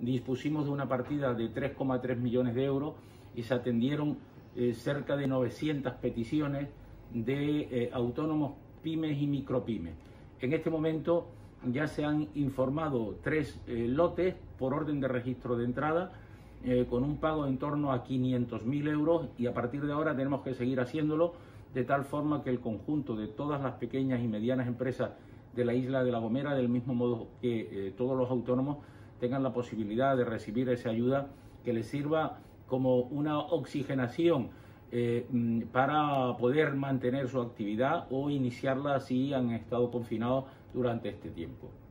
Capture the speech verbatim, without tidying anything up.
dispusimos de una partida de tres coma tres millones de euros y se atendieron eh, cerca de novecientas peticiones de eh, autónomos, pymes y micropymes. En este momento ya se han informado tres eh, lotes por orden de registro de entrada, eh, con un pago en torno a quinientos mil euros, y a partir de ahora tenemos que seguir haciéndolo de tal forma que el conjunto de todas las pequeñas y medianas empresas de la isla de La Gomera, del mismo modo que eh, todos los autónomos, tengan la posibilidad de recibir esa ayuda que les sirva como una oxigenación eh, para poder mantener su actividad o iniciarla si han estado confinados durante este tiempo.